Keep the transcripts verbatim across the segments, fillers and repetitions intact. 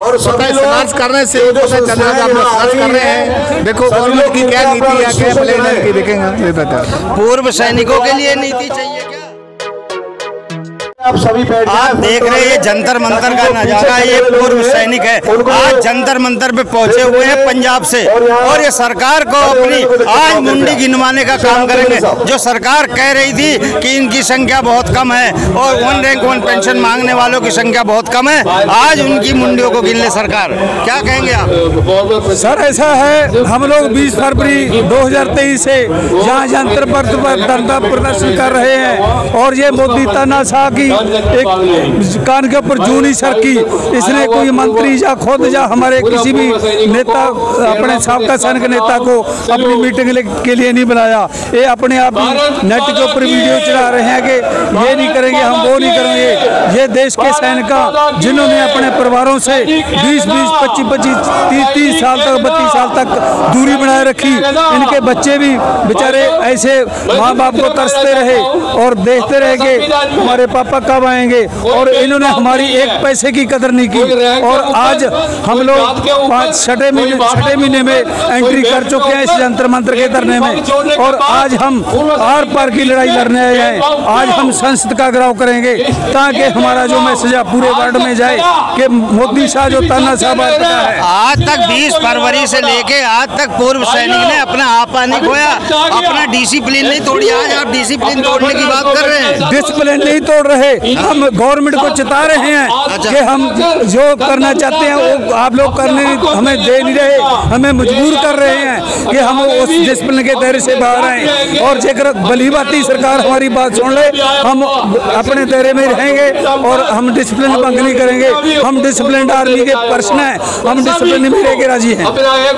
और संघर्ष करने से संघर्ष कर रहे हैं। देखो गवर्नमेंट की क्या नीति है, क्या प्लान है, देखेंगे। पूर्व सैनिकों के लिए नीति चाहिए क्या? आप सभी बैठ जाएं। आप देख रहे हैं जंतर मंतर का नजारा, ये पूर्व सैनिक है, आज जंतर मंतर पे पहुंचे हुए हैं पंजाब से, और ये सरकार को अपनी आज मुंडी गिनवाने का काम करेंगे। जो सरकार कह रही थी कि इनकी संख्या बहुत कम है और वन रैंक वन पेंशन मांगने वालों की संख्या बहुत कम है, आज उनकी मुंडियों को गिन ले सरकार। क्या कहेंगे आप? सर ऐसा है, हम लोग बीस फरवरी दो हजार तेईस से यहाँ जंतर मंतर पर धरना प्रदर्शन कर रहे हैं, और ये मोदी तानाशाह की एक कान के ऊपर जूनी सर की, इसने कोई मंत्री या खुद या हमारे किसी भी नेता, अपने साबका सैनिक नेता को अपनी मीटिंग के लिए नहीं बुलाया। ये अपने आप नेट के ऊपर वीडियो चला रहे हैं कि ये नहीं करेंगे, हम वो नहीं करेंगे। ये देश के सैनिक जिन्होंने अपने परिवारों से बीस बीस पच्चीस पच्चीस तीस तीस साल तक बत्तीस साल तक दूरी बनाए रखी, इनके बच्चे भी बेचारे ऐसे माँ बाप को तरसते रहे और देखते रहे कि हमारे पापा कब आएंगे, और इन्होंने हमारी एक पैसे की कदर नहीं की। और आज हम लोग पाँच छठे महीने छठे महीने में एंट्री कर चुके हैं इस जंतर मंतर के धरने में, और आज हम आर पार की लड़ाई लड़ने आए हैं। आज हम संसद का घेराव करेंगे ताकि हमारा जो मैसेज पूरे वर्ल्ड में जाए कि मोदी शाह जो तानाशाह है। आज तक बीस फरवरी से लेके आज तक पूर्व सैनिक ने अपना आपा नहीं खोया, अपना डिसिप्लिन नहीं तोड़ी। आज आप डिसिप्लिन तोड़ने की बात कर रहे हैं। डिसिप्लिन नहीं तोड़ रहे, हम गवर्नमेंट को चिता रहे हैं कि हम जो करना चाहते हैं वो आप लोग करने हमें दे नहीं रहे, हमें मजबूर कर रहे हैं कि हम उस डिसिप्लिन के दायरे से बाहर आए। और जेकर भली बाती सरकार हमारी बात सुन ले, हम अपने दायरे में रहेंगे और हम डिसिप्लिन भंग नहीं करेंगे। हम डिसिप्लिन आर्मी के पर्सन हैं, हम डिसिप्लिन में रह के राजी हैं।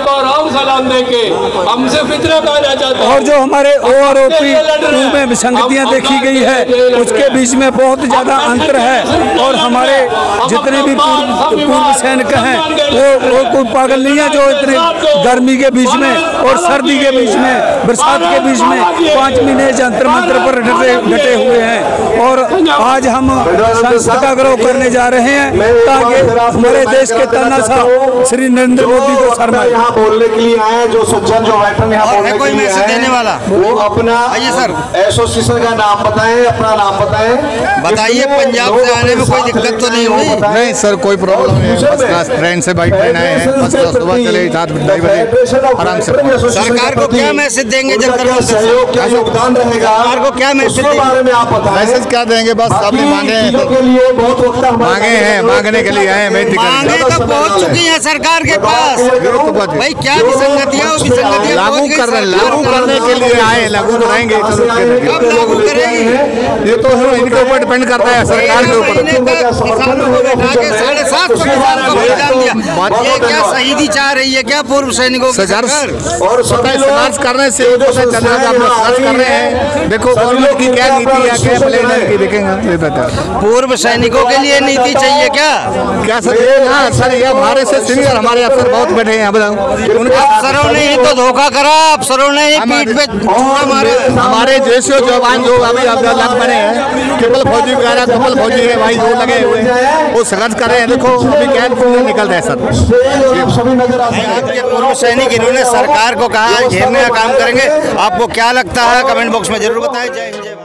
और जो हमारे ओ आर ओ पी में विसंगतियाँ देखी गई है, उसके बीच में बहुत ज्यादा अंतर है। और हमारे जितने भी पूर्व पूर्व सैनिक हैं वो वो कोई पागल नहीं है जो इतने गर्मी के बीच में और सर्दी के बीच में बरसात के बीच में पाँच महीने जंतर मंतर पर डटे डटे हुए हैं। और आज हम संसद का घेराव करने जा रहे हैं ताकि हमारे देश के तानाशाह श्री नरेंद्र मोदी को शर्माए। यहाँ बोलने के लिए आए जो सज्जन जो बैठन यहाँ बोलने कोई मैसेज देने वाला, वो अपना आइए सर एसोसिएशन का नाम बताएं, अपना नाम बताएं। बताइए, पंजाब से आने में कोई दिक्कत तो नहीं हुई? नहीं सर, कोई प्रॉब्लम नहीं है। फर्स्ट क्लास ट्रेन से बाइक ट्रेन आए हैं, फर्स्ट क्लास सुबह चले सात बजे आराम से। सरकार को क्या मैसेज देंगे जंतर मंतर से? क्या योगदान रहेगा, सरकार को क्या मैसेज बारे में आप बताएं। मैसेज क्या देंगे? बस आपने मांगे हैं, मांगे हैं, मांगने के लिए आए। मांगे तो पहुंच चुकी है सरकार के पास। भाई क्या विसंगतियाँ विसंगतियाँ लागू कर रहे, लागू करने के लिए आए, लागू कराएंगे। कब लागू करेंगे? ये तो इनके ऊपर डिपेंड करता है, सरकार के ऊपर। किसानों को बैठा के साढ़े सात सौ किसान को बलिदान दिया। ये क्या शहीदी चाह रही है क्या पूर्व सैनिकों की सरकार? और संघर्ष करने से संघर्ष कर रहे हैं। देखो गवर्नमेंट की क्या नीति है, क्या प्लान है, देखेंगे। पूर्व सैनिकों के लिए नीति चाहिए क्या? क्या सर? ये ना सर, ये हमारे से सीनियर हमारे अफसर बहुत बैठे हैं। उनके अफसरों ने ही तो धोखा करा, अफसरों ने ही पीठ पे छुरा मारे। हमारे जैसे जवान जो अभी लग बने हैं, ट्रिपल फौजी वगैरह कपल फौजी है भाई, जो लगे हुए हैं वो संघर्ष कर रहे हैं। देखो अभी क्या निकल रहे हैं सर। आपके पूर्व सैनिक इन्होंने सरकार को कहा घेरने का काम करेंगे, आपको क्या लगता है? कमेंट बॉक्स में जरूर बताएं। जय हिंद।